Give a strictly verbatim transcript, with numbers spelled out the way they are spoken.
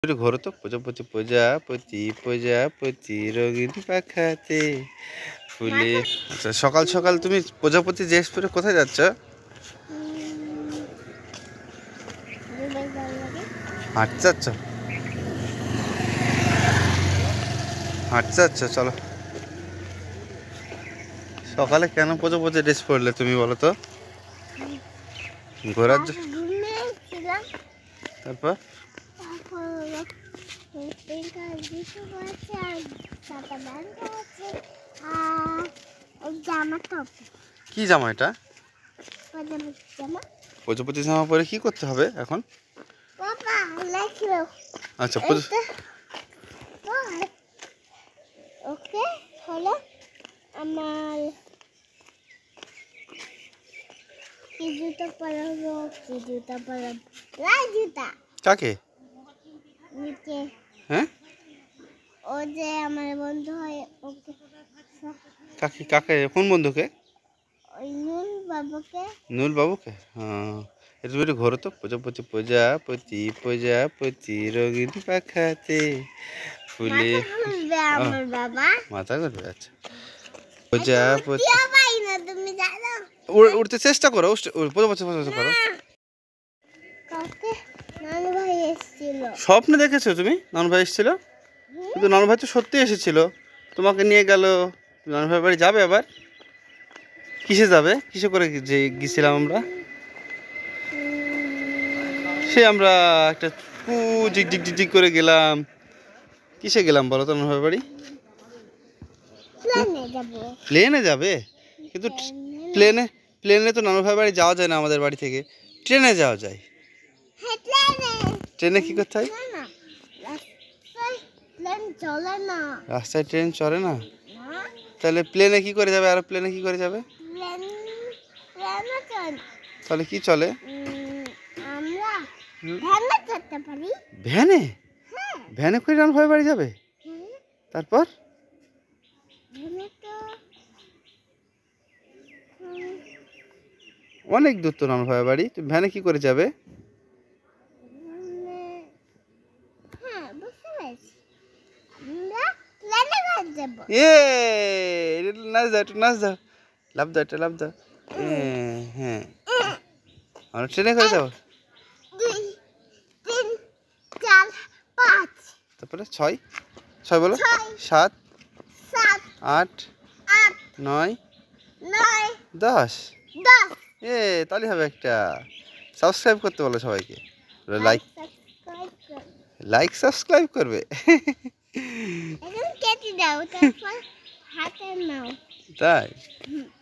একটু ঘোরো তো। প্রজাপতি প্রজাপতি প্রজাপতি রঙিন পাখাতে ফুলে। আচ্ছা, সকাল সকাল তুমি প্রজাপতি ড্রেস পরে কোথায় যাচ্ছ? হাঁটতে যাচ্ছ? হাঁটতে যাচ্ছ? চলো। সকালে কেন প্রজাপতি ড্রেস পরলে তুমি বলো তো? ঘোরার জন্য? তারপর কি জামা এটা? প্রজাপতি জামা পরে কি করতে হবে এখন? আচ্ছা, ওকে হলো আমার কি জুতা পরাবো, কি জুতা পরাবো? লাল জুতা। কাকে? নিচে। হ্যাঁ, ও যে আমার বন্ধু হয় ওকে। কাকে? কাকে? কোন বন্ধুকে? ওই নুল বাবুকে। নুল বাবুকে? হ্যাঁ, এটা তুমি একটু ঘোরো তো। প্রজাপতি প্রজাপতি প্রজাপতি রঙিন পাখাতে ফুলে। আমার বাবা মাথা ঘুরবে? আচ্ছা, প্রজাপতি তুমি জানো উঠতে চেষ্টা করো। প্রজাপতি প্রজাপতি করো। কাকে? নানু ভাই এসেছিল। স্বপ্নে দেখেছো তুমি নানু ভাই এসেছিল? কিন্তু নানু ভাই তো সত্যি এসেছিল, তোমাকে নিয়ে গেল। নানু ভাই বাড়ি যাবে আবার? কিসে যাবে? কিসে করে যে গেছিলাম আমরা? সে আমরা একটা পু জিক জিক জিক করে গেলাম। কিসে গেলাম বলো তো নানু ভাই বাড়ি? প্লেনে যাব। প্লেনে যাবে? কিন্তু প্লেনে প্লেনে তো নানু ভাই বাড়ি যাওয়া যায় না আমাদের বাড়ি থেকে। ট্রেনে যাওয়া যায়। হ্যাঁ, প্লেনে। ট্রেনে কি করতে হয়? না, রাস্তায় প্লেন চলে না। রাস্তায় ট্রেন চলে না? না, তাহলে প্লেনে কি করে যাবে? আর প্লেনে কি করে যাবে? প্লেন প্লেনে চলে। তাহলে কি চলে? উম, আমরা ভ্যানে যেতে পারি। ভ্যানে? হ্যাঁ। ভ্যানে করে নানু ভাই বাড়ি যাবে? হ্যাঁ, তারপর? ভ্যানে তো উম, অনেক দূর তো নানু ভাই বাড়ি, তুমি ভ্যানে কি করে যাবে? মানে হ্যাঁ, বুঝতে পেরেছি। আমরা প্লেনে করে যাব। এ নাচ দাও, একটু নাচ দাও, লাভ দাও, একটা লাভ দাও। হ্যাঁ, আমরা ট্রেনে করে যাবো। দুই, তিন, চার, পাঁচ, তারপরে ছয়, ছয় বলো। ছয়, সাত, সাত, আট, আট, নয়, নয়, দশ। দশ। এ তাহলে হবে একটা। সাবস্ক্রাইব করতে বলো সবাইকে। লাইক সাবস্ক্রাইব করো। লাইক সাবস্ক্রাইব করবে। এখন কেটে দাও, তারপর হাতে নাও। তাই?